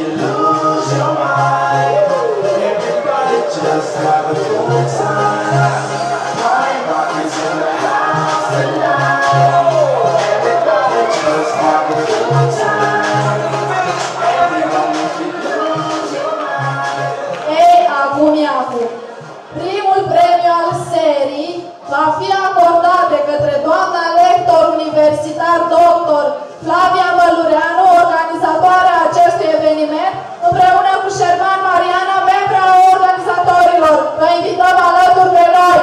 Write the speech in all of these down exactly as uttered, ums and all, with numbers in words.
you lose your mind. Everybody just have a good time. Party rockers in the house tonight. Everybody just have a good time. Everyone if you lose your mind. Ei, acum e acum. Primul premiu al serii va fi acordat de către doamna lector universitar doctor Flavia Mălureanu, organizatoarea acestui eveniment, împreună cu Șerban Mariana, membra a organizatorilor. Vă invităm alături de noi!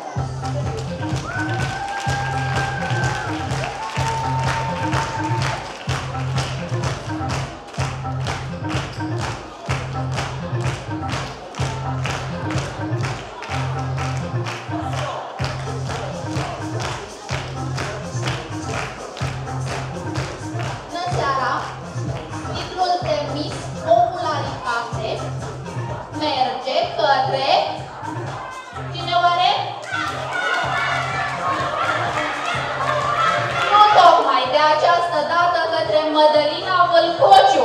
Merge către... Cine oare? Nu tocmai de această dată către Mădălina Vâlcociu.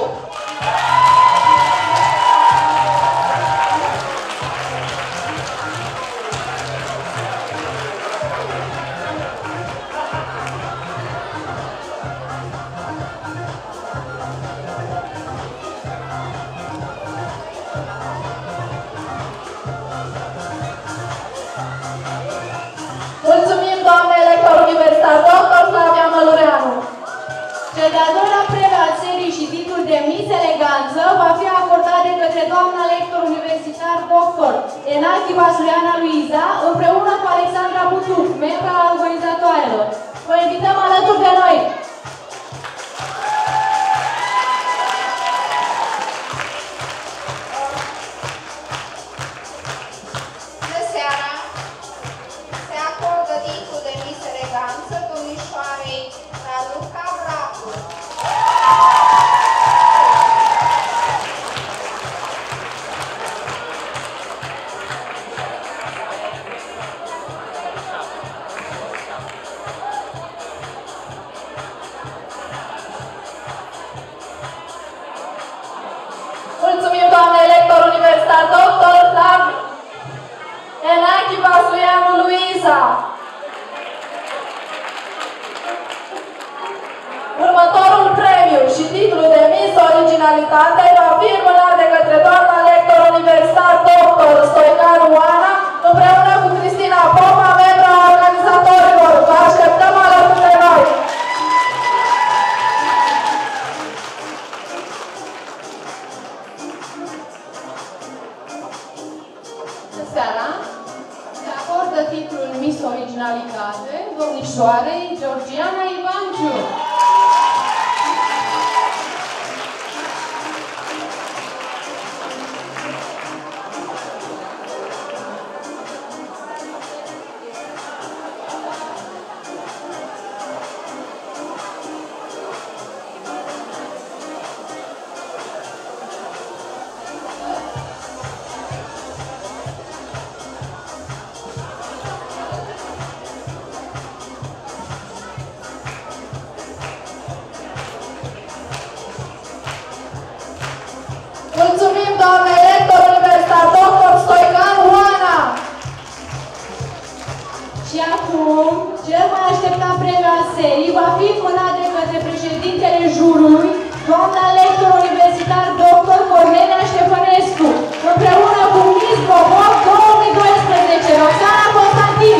Mulțumim, doamne lector universitar doctor Flavia Mălureanu. Cel de-al doilea premiu al serii și titlul de Miss Eleganță va fi acordat de către doamna lector universitar doctor Enalchi Vasuleana Luiza, împreună cu Alexandra Butuc, membra a organizatoarelor. Vă invităm alături de noi! Bună seara! Se acordă titlul de Miss Eleganță domnișoarei Raluca Vracu. Mulțumim, doamne lector universitar doctor Flavia Enalchi Vasuleanu Luiza. Următorul premiu și titlul de Miss Originalitate va fi înmânat de către doamna lector universitar doctor Stoican Oana, împreună cu Cristina Popa, membra a organizatorilor. Vă așteptăm alături de noi! Bună seara! Se acordă titlul Miss Originalitate domnișoarei Georgiana Ivanciu. Mulțumim, doamne lector universitar doctor Stoican Oana! Și acum, cel mai așteptat premiu al serii va fi înmânat de către președintele jurului, doamna lector universitar doctor Cornelia Ștefănescu, împreună cu Miss Bobov două mii doisprezece, Roxana Constantin.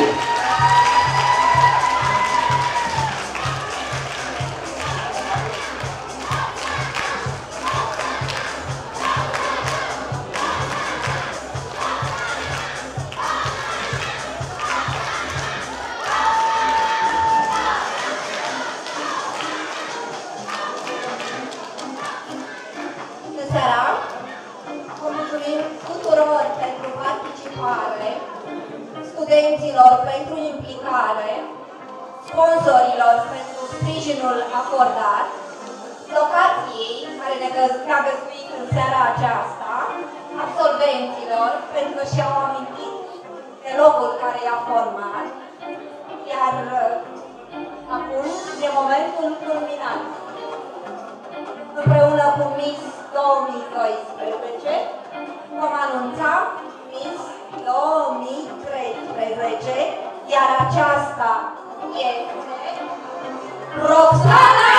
Bună seara! Vă mulțumim tuturor pentru participare, studenților pentru implicare, sponsorilor pentru sprijinul acordat, locației care ne-a găzduit în seara aceasta, absolvenților pentru că și-au amintit de locul care i-a format, iar acum e momentul culminant. Împreună cu Miss două mii doisprezece vom anunța Miss două mii treisprezece, iar aceasta este Roxana